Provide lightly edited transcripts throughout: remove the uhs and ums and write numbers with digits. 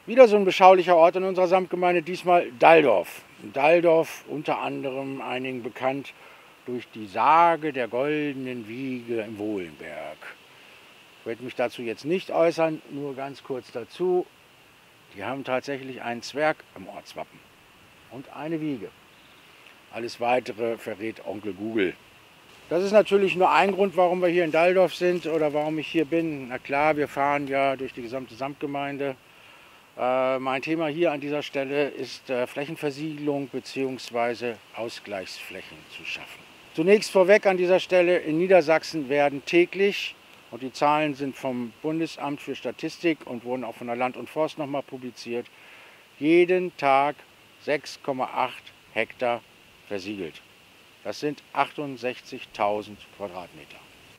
Wieder so ein beschaulicher Ort in unserer Samtgemeinde, diesmal Dalldorf. Dalldorf unter anderem einigen bekannt durch die Sage der goldenen Wiege im Wohlenberg. Ich werde mich dazu jetzt nicht äußern, nur ganz kurz dazu. Die haben tatsächlich einen Zwerg im Ortswappen und eine Wiege. Alles Weitere verrät Onkel Google. Das ist natürlich nur ein Grund, warum wir hier in Dalldorf sind oder warum ich hier bin. Na klar, wir fahren ja durch die gesamte Samtgemeinde. Mein Thema hier an dieser Stelle ist Flächenversiegelung bzw. Ausgleichsflächen zu schaffen. Zunächst vorweg an dieser Stelle, in Niedersachsen werden täglich, und die Zahlen sind vom Bundesamt für Statistik und wurden auch von der Land und Forst nochmal publiziert, jeden Tag 6,8 Hektar versiegelt. Das sind 68.000 Quadratmeter.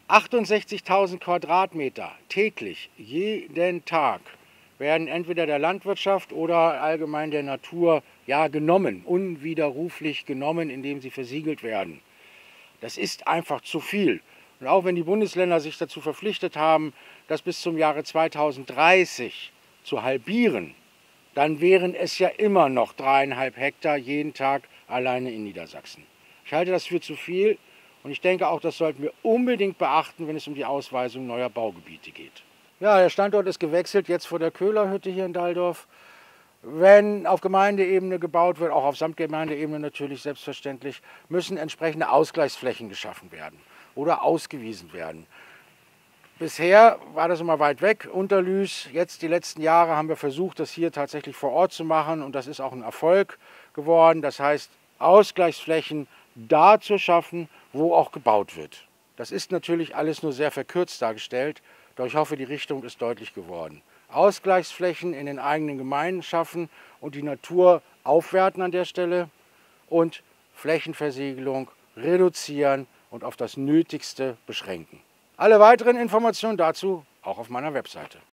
68.000 Quadratmeter täglich, jeden Tag, werden entweder der Landwirtschaft oder allgemein der Natur genommen, unwiderruflich genommen, indem sie versiegelt werden. Das ist einfach zu viel. Und auch wenn die Bundesländer sich dazu verpflichtet haben, das bis zum Jahre 2030 zu halbieren, dann wären es ja immer noch 3,5 Hektar jeden Tag alleine in Niedersachsen. Ich halte das für zu viel und ich denke auch, das sollten wir unbedingt beachten, wenn es um die Ausweisung neuer Baugebiete geht. Ja, der Standort ist gewechselt, jetzt vor der Köhlerhütte hier in Dalldorf. Wenn auf Gemeindeebene gebaut wird, auch auf Samtgemeindeebene natürlich selbstverständlich, müssen entsprechende Ausgleichsflächen geschaffen werden oder ausgewiesen werden. Bisher war das immer weit weg, Unterlüß. Jetzt die letzten Jahre haben wir versucht, das hier tatsächlich vor Ort zu machen und das ist auch ein Erfolg geworden. Das heißt, Ausgleichsflächen da zu schaffen, wo auch gebaut wird. Das ist natürlich alles nur sehr verkürzt dargestellt, doch ich hoffe, die Richtung ist deutlich geworden. Ausgleichsflächen in den eigenen Gemeinden schaffen und die Natur aufwerten an der Stelle und Flächenversiegelung reduzieren und auf das Nötigste beschränken. Alle weiteren Informationen dazu auch auf meiner Webseite.